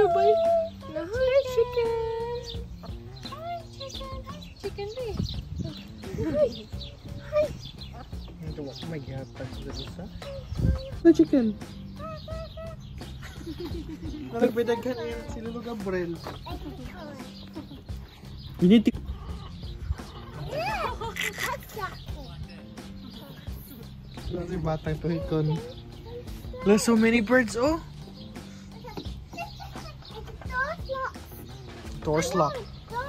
gabay. Na, hi, chicken. Hi, chicken. Hi, chicken, be. Hi. Hi. Oh my God, the chicken. Nagpedaghan yun, silulog ang burel. Biniti. Kasi batang tuhikon. There's so many birds, oh. Door's locked.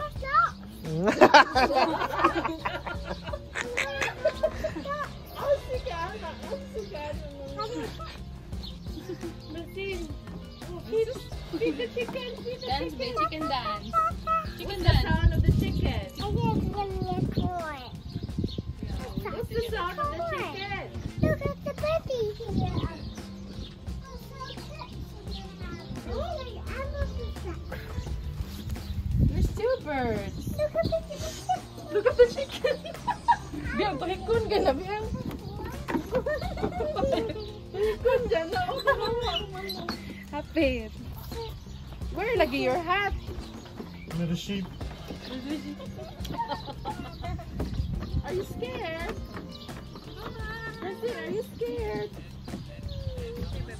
Feed the chicken. Dance, the chicken dance. Chicken dance. The sound of the chicken. What's the sound of the chicken? Look at the baby here. There's two birds. Look at the chicken. Look at the chicken. Biang, pakikun ka na, Biang. Pakikun dyan na. Hapit. Where lagi your hat? Another sheep. Are you scared? Are you scared?